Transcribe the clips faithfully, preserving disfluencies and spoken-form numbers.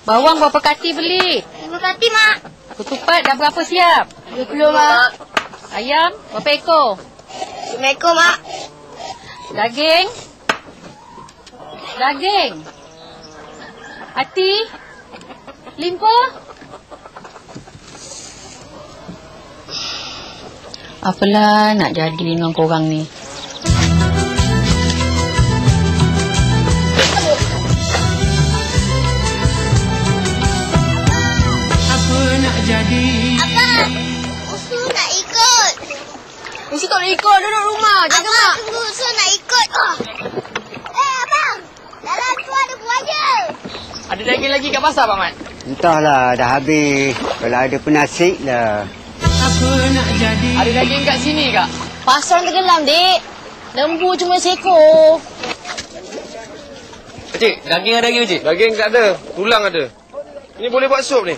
Bawang berapa kati beli? Lima kati, Mak. Ketupat dah berapa siap? Dua puluh, Mak. Ayam berapa ekor? Lima ekor, Mak. Daging? Daging? Hati? Limpa? Apalah nak jadi dengan korang ni? Apa nak jadi? Abang, Usul nak ikut. Usul tak nak ikut, duduk rumah. Jaga Abang, mak. tunggu Usul nak ikut. Oh. Eh, Abang. Dalam tu ada buaya. Ada daging lagi kat pasar, Pak Mat? Entahlah, dah habis. Kalau ada penasik lah. Apa nak jadi? Ada daging kat sini, Kak? Pasar tenggelam, dek. Lembu cuma seekor. Pakcik, daging ada lagi, Pakcik? Daging tak ada, tulang ada. Ini boleh buat sup ni.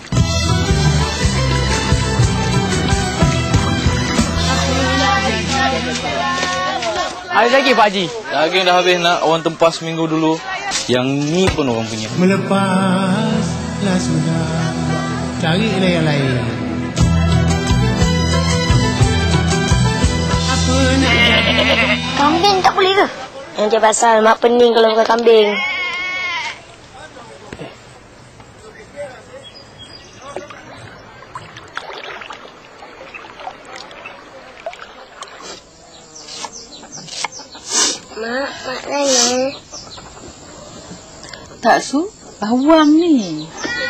Ada lagi, Pak Haji? Daging dah habis nak. Orang tempah seminggu dulu. Yang ni pun orang punya. Melepaslah sudah. Carilah yang lain. Apa nak jadi? Kambing tak boleh ke? Nanti pasal mak pening kalau bukan kambing. Mak, mak nanya. Tak su, bawang ni.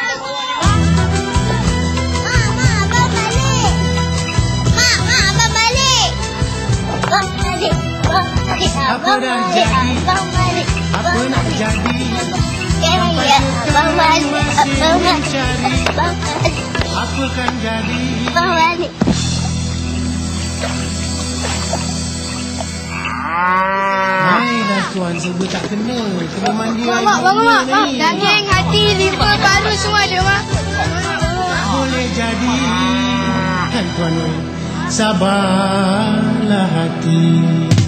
Mak, mak, abang balik. Mak, mak, abang balik. Abang balik. Abang balik. Apa dah Abang jadi? Abang balik. Apa nak jadi? Ya, ya. Abang balik. Abang balik. Abang balik. Apa kan jadi? Abang balik. Baiklah tuan, sebut tak kena. Kena mandi air Mak, bangun, Mak. ni. Mak, daging, hati, limpa, paru semua ada, Mak. Boleh jadi. Kan tuan, oi. Sabarlah hati.